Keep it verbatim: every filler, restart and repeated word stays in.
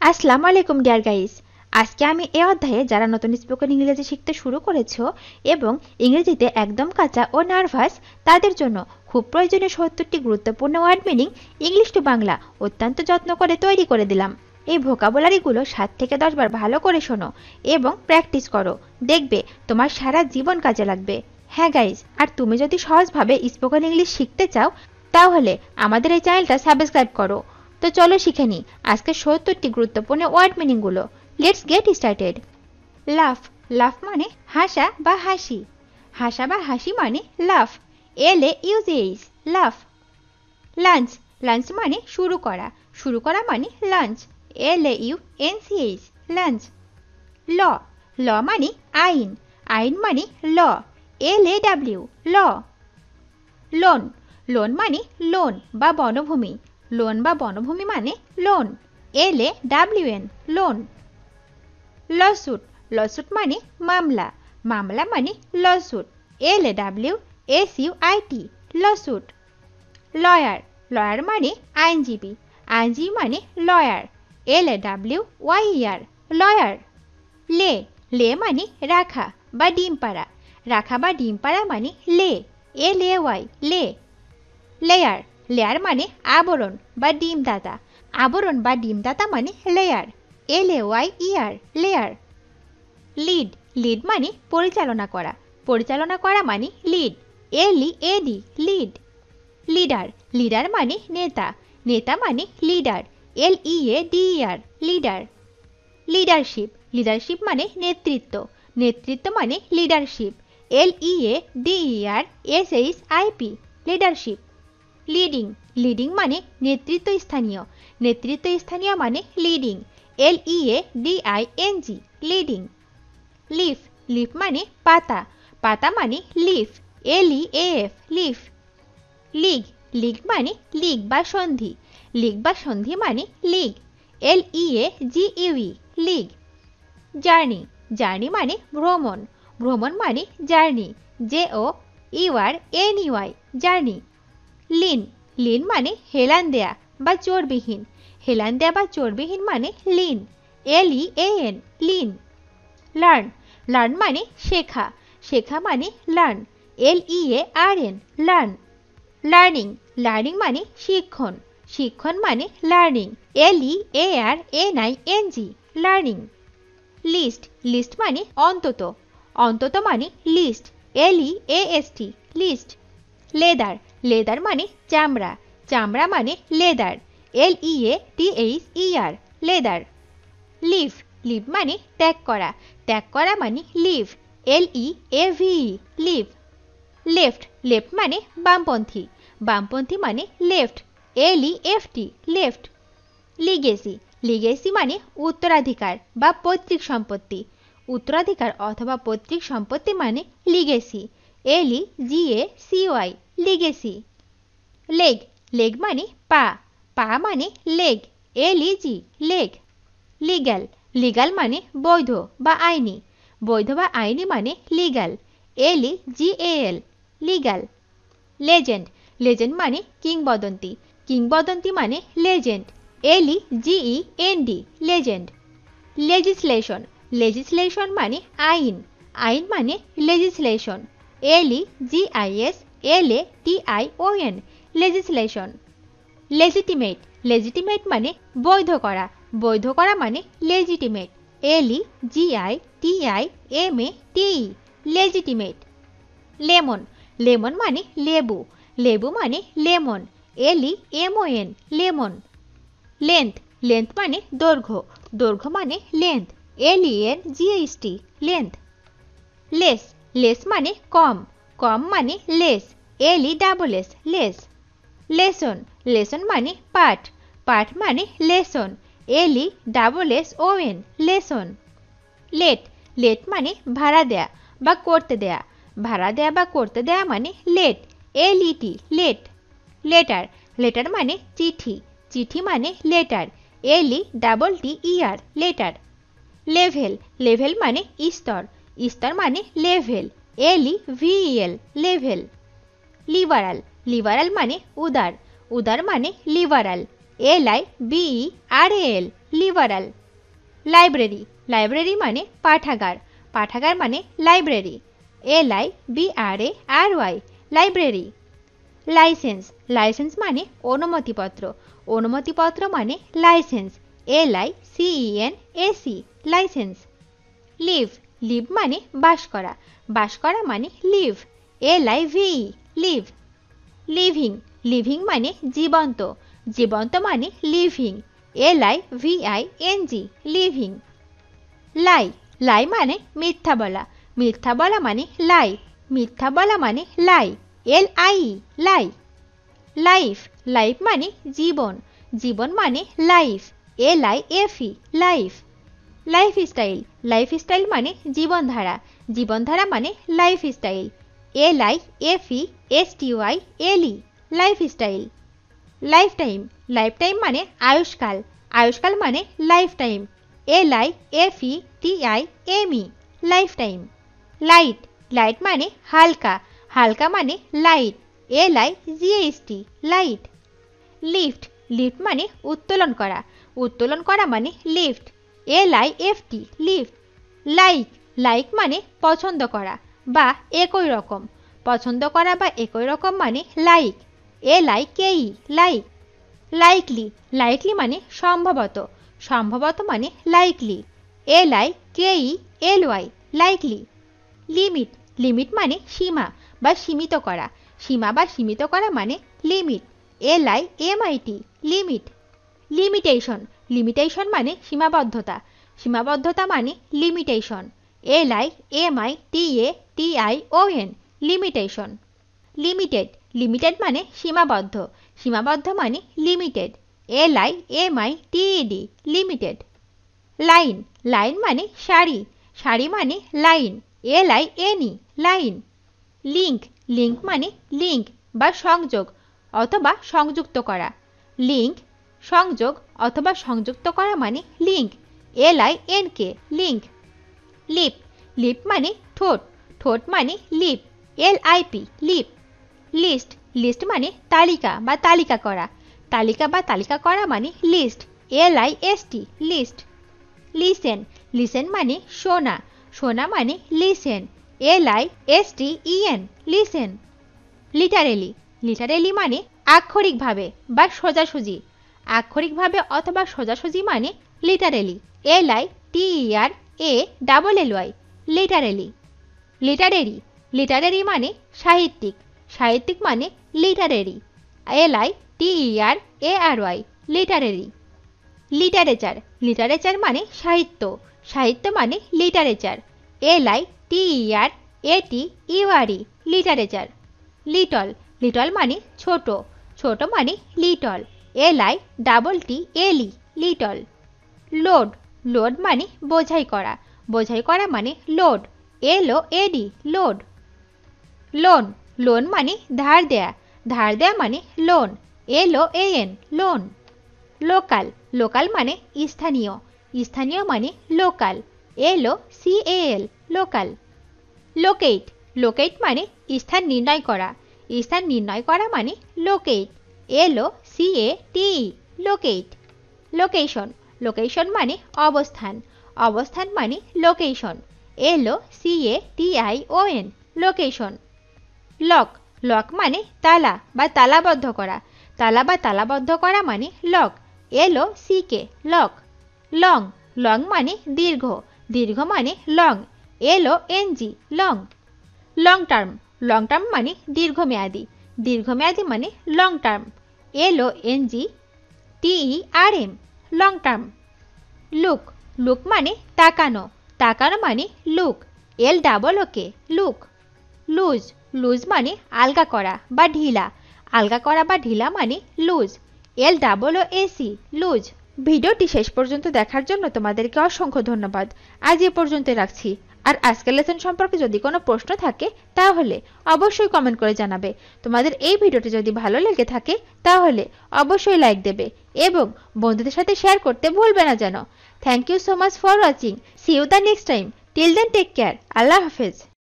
আসসালামু আলাইকুম deer guys. আজকে আমি এই অধ্যায়ে যারা নতুন স্পোকেন ইংরেজি শিখতে শুরু করেছো এবং ইংরেজিতে একদম কাঁচা ও নার্ভাস তাদের জন্য খুব প্রয়োজনীয় সত্তরটি গুরুত্বপূর্ণ word meaning English to Bangla অত্যন্ত যত্ন করে তৈরি করে দিলাম। এই ভোকাবুলারিগুলো সাত থেকে দশ বার ভালো করে শোনো এবং প্র্যাকটিস করো, দেখবে তোমার সারা জীবন কাজে লাগবে। হ্যাঁ গাইস, আর তুমি যদি সহজভাবে স্পোকেন ইংলিশ শিখতে চাও তাহলে আমাদের এই চ্যানেলটা সাবস্ক্রাইব করো। তো চলো শিখে নি আজকে সত্তরটি গুরুত্বপূর্ণ ওয়ার্ড মিনিং গুলো। Let's get started. Laugh, laugh মানে হাসা বা হাসি। হাসা বা হাসি মানে লাফ, এল এ ইউজেইস লাফ। লাঞ্চ, লাঞ্চ মানে শুরু করা, শুরু করা মানে launch, L A U N C H launch. Law, law মানে আইন, আইন মানে law, L A W law. Lawn, loan মানে লোন বা বনভূমি, লোন বা বনভূমি মানে loan, L A W N lawn. Lawsuit, lawsuit মানে মামলা, মামলা মানে lawsuit, L A W S U I T lawsuit. Lawyer, lawyer মানে আইনজীবী, আইনজীবী মানে lawyer, L A W Y E R. Lawyer, lay মানে রাখা বা ডিম পাড়া, রাখা বা ডিম পাড়া মানে lay, L A Y lay. Layer, layer মানে আবরণ বা ডিমদাতা, আবরণ বা ডিমদাতা মানে layer, L A Y E R layer. Lead, lead মানে পরিচালনা করা, পরিচালনা করা মানে lead, L E A D lead. Leader, leader মানে নেতা, নেতা মানে leader, L E A D R leader. Leadership, leadership মানে নেতৃত্ব, নেতৃত্ব মানে leadership, L E A D R S H I P leadership. Leading, leading মানে নেতৃত্ব স্থানীয়, নেতৃত্ব স্থানীয় মানে leading, L E A D I N G leading. Leaf, leaf মানে পাতা, পাতা মানে leaf, L E A F leaf. League, league মানে লিগ বা সন্ধি, লিগ বা সন্ধি মানে league, L E A G U E league. Journey, journey মানে ভ্রমণ, ভ্রমণ মানে journey, J O U R N U I journey. Lean, lean মানে হেলান দেয়া বা চর্বিহীন, হেলান দেয়া বা চর্বিহীন মানে lean, L E A N lean. Learn, learn মানে শেখা, শেখা মানে learn, L E A R N learn. Learning, learning মানে শিক্ষণ, শিক্ষণ মানে learning, L E A R N I N G learning. Least, list মানে অন্তত, অন্তত মানে list, L E A S T least. Leather, leather মানে চামড়া, চামড়া মানে leather, L E A T H E R leather. Leave, leave মানে ত্যাগ করা, ত্যাগ করা মানে leave, L E A V E leave. Left, left মানে বামপন্থী, বামপন্থী মানে left, L E F T left. Legacy, legacy মানে উত্তরাধিকার বা পৈতৃক সম্পত্তি, উত্তরাধিকার অথবা পৈতৃক সম্পত্তি মানে legacy, L E G A C Y legacy. Leg, leg মানে পা, পা মানে leg, L E G leg. Legal, legal মানে বৈধ বা আইনি, বৈধ বা আইনি মানে legal, L E G A L legal. Legend, legend মানে কিংবদন্তি, কিংবদন্তি মানে legend, L E G E N D legend. Legislation, legislation মানে আইন, আইন মানে legislation, L E G I S L A T I O N legislation. Legitimate, legitimate মানে বৈধ করা, বৈধ করা মানে legitimate, L E G I T I M A T E legitimate. Lemon, lemon মানে লেবু, লেবু মানে lemon, L E M O N lemon. Length, length মানে দৈর্ঘ্য, দৈর্ঘ্য মানে length, L E N G H T length. Less, less মানে কম, কম মানে less, L E double S less. Lesson, lesson মানে পাঠ, পাঠ মানে লেসন, এল E double S O N lesson. Let, let মানে ভাড়া দেয়া বা করতে দেয়া, ভাড়া দেয়া বা করতে দেয়া মানে let, L E T let. Letter, letter মানে চিঠি, চিঠি মানে letter, L E double T E R letter. Level, level মানে স্তর, স্তর মানে level, L E V E L level. Liberal, liberal মানে উদার, উদার মানে liberal, L I B E R A L liberal. Library, library মানে পাঠাগার, পাঠাগার মানে library. L I B R A R Y, library. Licence, licence মানে অনুমতিপত্র, অনুমতিপত্র মানে licence. L I C E N A C, licence. Live, leave মানে বাস করা, বাস করা মানে leave. L I V E, live. Living, living মানে জীবন্ত, জীবন্ত মানে living. L I V I N G, living. Lie, lie মানে মিথ্যা বলা, মিথ্যা বলা মানে লাই, মিথ্যা বলা মানে lie. L I E, lie. Life, life মানে জীবন, জীবন মানে life. L I F E, life. Lifestyle, lifestyle মানে জীবনধারা, জীবনধারা মানে lifestyle. L I F E S T Y L E, lifestyle. Lifetime, lifetime মানে আয়ুষ্কাল, আয়ুষ্কাল মানে lifetime. L I F E T I M E, lifetime. Light, light মানে হালকা, হালকা মানে light. L I G S T, light. Lift, lift মানে উত্তোলন করা, উত্তোলন করা মানে lift. L I F T, lift. Like, like মানে পছন্দ করা বা একই রকম, পছন্দ করা বা একই রকম মানে like. L I K E, like. Likely, likely মানে সম্ভবত, সম্ভবত মানে likely. L I K E L Y, likely. Limit, limit মানে সীমা বা সীমিত করা, সীমা বা সীমিত করা মানে limit. L I M I T, limit. Limitation, limitation মানে সীমাবদ্ধতা, সীমাবদ্ধতা মানে limitation. L I M I T A T I O N, limitation. Limited, limited মানে সীমাবদ্ধ, সীমাবদ্ধ মানে limited. L I M I T E D, limited. Line, line মানে সারি, সারি মানে line. L I N E, line. Link, link মানে link বা সংযোগ অথবা সংযুক্ত করা। লিঙ্ক, সংযোগ অথবা সংযুক্ত করা মানে link. L I N K, link. Lip, lip মানে ঠোঁট, ঠোঁট মানে lip. L I P, lip. List, list মানে তালিকা বা তালিকা করা, তালিকা বা তালিকা করা মানে list. L I S T, list. Listen, listen মানে শোনা, শোনা মানে listen. L I S T E N, listen. Literally, literally মানে আক্ষরিকভাবে বা সোজাসুজি, আক্ষরিকভাবে অথবা সোজাসুজি মানে literally. L I T E R A double L Y, literally. Literary, literary মানে সাহিত্যিক, সাহিত্যিক মানে literary. L I T E R A R Y, literary. Literature, literature মানে সাহিত্য, সাহিত্য মানে literature. L I T E R A T U R E, literature. Little, little মানে ছোট, ছোট মানে little. L I double T L E, little. Load, load মানে বোঝাই করা, বোঝাই করা মানে load. L O A D, load. Loan, loan মানে ধার দেয়া, ধার দেয়া মানে loan. L O A N, loan. Local, local মানে স্থানীয়, স্থানীয় মানে local. L O C A L, local. Locate, locate মানে স্থান নির্ণয় করা, স্থান নির্ণয় করা মানে locate. L O C A T E, locate. Location, location মানে অবস্থান, অবস্থান মানে location. L O C A T I O N, location. Lock, lock মানে তালা বা তালাবদ্ধ করা, তালা বা তালাবদ্ধ করা মানে lock. L O C K, lock. Long, long মানে দীর্ঘ, দীর্ঘ মানে long. L O N G, long. Long term, long term মানে দীর্ঘমেয়াদী, দীর্ঘমেয়াদী মানে long term. L O N G T E R M, long term. Look, look মানে তাকানো, তাকানো মানে look. L double O K, look. Loose, loose মানে আলগা করা বা ঢিলা, আলগা করা বা ঢিলা মানে loose. L double O A C, loose. ভিডিওটি শেষ পর্যন্ত দেখার জন্য তোমাদেরকে অসংখ্য ধন্যবাদ। আজ এ পর্যন্ত রাখছি। আর আজকের লেসন সম্পর্কে যদি কোনো প্রশ্ন থাকে তাহলে অবশ্যই কমেন্ট করে জানাবে। তোমাদের এই ভিডিওটি যদি ভালো লেগে থাকে তাহলে অবশ্যই লাইক দেবে এবং বন্ধুদের সাথে শেয়ার করতে ভুলবে না যেন। Thank you so much for watching. See you the next time. Till then take care. আল্লাহ হাফেজ।